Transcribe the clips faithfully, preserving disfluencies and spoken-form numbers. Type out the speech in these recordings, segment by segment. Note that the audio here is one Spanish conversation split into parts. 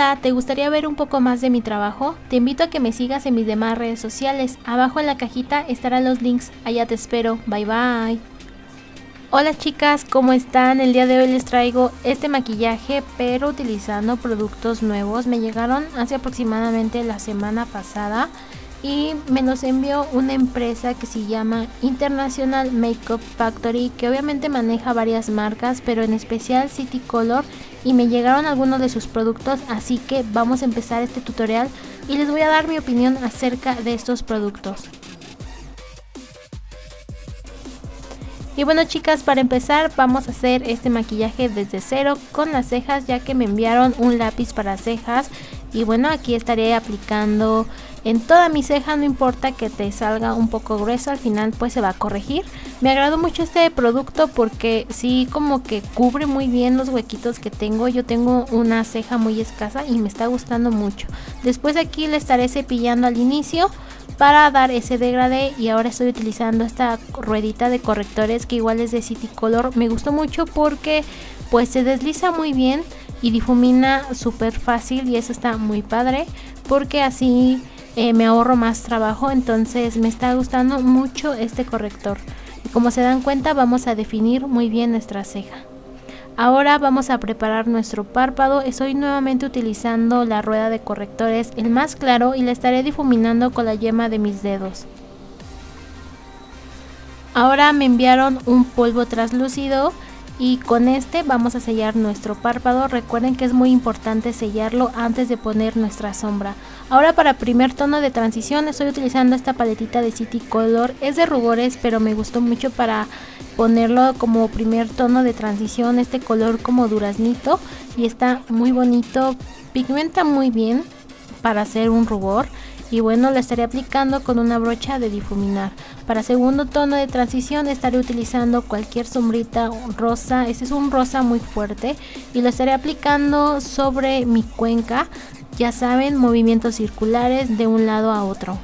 Hola, ¿te gustaría ver un poco más de mi trabajo? Te invito a que me sigas en mis demás redes sociales. Abajo en la cajita estarán los links. Allá te espero. Bye bye. Hola chicas, ¿cómo están? El día de hoy les traigo este maquillaje, pero utilizando productos nuevos. Me llegaron hace aproximadamente la semana pasada y me los envió una empresa que se llama International Makeup Factory, que obviamente maneja varias marcas, pero en especial City Color, y me llegaron algunos de sus productos, así que vamos a empezar este tutorial y les voy a dar mi opinión acerca de estos productos. Y bueno chicas, para empezar vamos a hacer este maquillaje desde cero con las cejas, ya que me enviaron un lápiz para cejas. Y bueno, aquí estaré aplicando en toda mi ceja, no importa que te salga un poco gruesa, al final pues se va a corregir. Me agradó mucho este producto porque sí, como que cubre muy bien los huequitos que tengo. Yo tengo una ceja muy escasa y me está gustando mucho. Después aquí le estaré cepillando al inicio para dar ese degradé, y ahora estoy utilizando esta ruedita de correctores que igual es de City Color. Me gustó mucho porque pues se desliza muy bien y difumina súper fácil, y eso está muy padre porque así eh, me ahorro más trabajo. Entonces me está gustando mucho este corrector, y como se dan cuenta vamos a definir muy bien nuestra ceja. Ahora vamos a preparar nuestro párpado. Estoy nuevamente utilizando la rueda de correctores, el más claro, y la estaré difuminando con la yema de mis dedos. Ahora me enviaron un polvo translúcido y con este vamos a sellar nuestro párpado. Recuerden que es muy importante sellarlo antes de poner nuestra sombra. Ahora para primer tono de transición estoy utilizando esta paletita de City Color. Es de rubores, pero me gustó mucho para ponerlo como primer tono de transición, este color como duraznito, y está muy bonito, pigmenta muy bien para hacer un rubor. Y bueno, lo estaré aplicando con una brocha de difuminar. Para segundo tono de transición estaré utilizando cualquier sombrita rosa. Este es un rosa muy fuerte y lo estaré aplicando sobre mi cuenca. Ya saben, movimientos circulares de un lado a otro.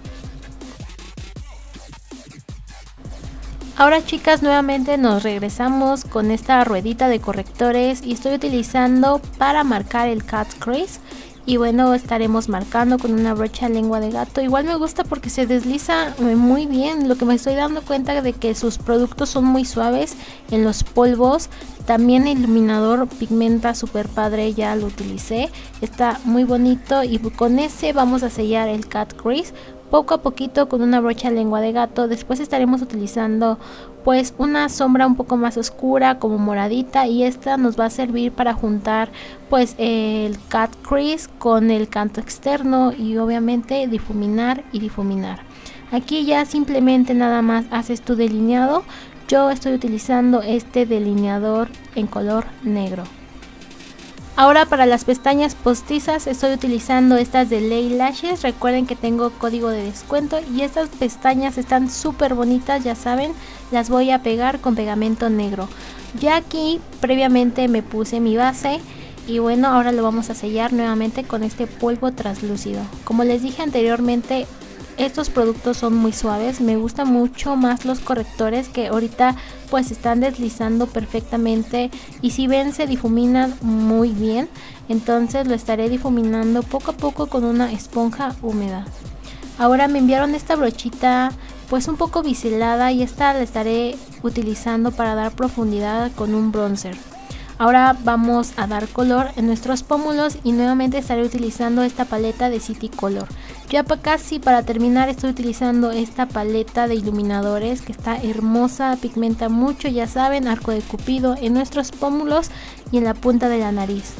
Ahora chicas, nuevamente nos regresamos con esta ruedita de correctores y estoy utilizando para marcar el cut crease. Y bueno, estaremos marcando con una brocha lengua de gato. Igual me gusta porque se desliza muy bien. Lo que me estoy dando cuenta de que sus productos son muy suaves en los polvos. También el iluminador pigmenta súper padre, ya lo utilicé, está muy bonito. Y con ese vamos a sellar el cut crease poco a poquito con una brocha lengua de gato. Después estaremos utilizando pues una sombra un poco más oscura, como moradita, y esta nos va a servir para juntar pues el cut crease con el canto externo y obviamente difuminar y difuminar. Aquí ya simplemente nada más haces tu delineado. Yo estoy utilizando este delineador en color negro. Ahora para las pestañas postizas estoy utilizando estas de Lay Lashes. Recuerden que tengo código de descuento y estas pestañas están súper bonitas, ya saben. Las voy a pegar con pegamento negro. Ya aquí previamente me puse mi base y bueno, ahora lo vamos a sellar nuevamente con este polvo translúcido. Como les dije anteriormente, estos productos son muy suaves. Me gustan mucho más los correctores, que ahorita pues están deslizando perfectamente, y si ven se difuminan muy bien. Entonces lo estaré difuminando poco a poco con una esponja húmeda. Ahora me enviaron esta brochita pues un poco biselada, y esta la estaré utilizando para dar profundidad con un bronzer. Ahora vamos a dar color en nuestros pómulos y nuevamente estaré utilizando esta paleta de City Color. Ya para casi para terminar estoy utilizando esta paleta de iluminadores que está hermosa, pigmenta mucho, ya saben, arco de cupido en nuestros pómulos y en la punta de la nariz.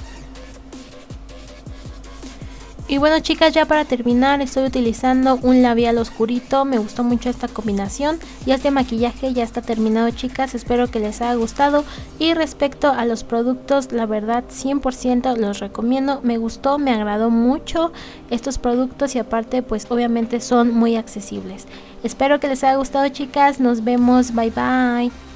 Y bueno chicas, ya para terminar estoy utilizando un labial oscurito. Me gustó mucho esta combinación y este maquillaje ya está terminado chicas. Espero que les haya gustado, y respecto a los productos, la verdad cien por ciento los recomiendo. Me gustó, me agradó mucho estos productos, y aparte pues obviamente son muy accesibles. Espero que les haya gustado chicas, nos vemos, bye bye.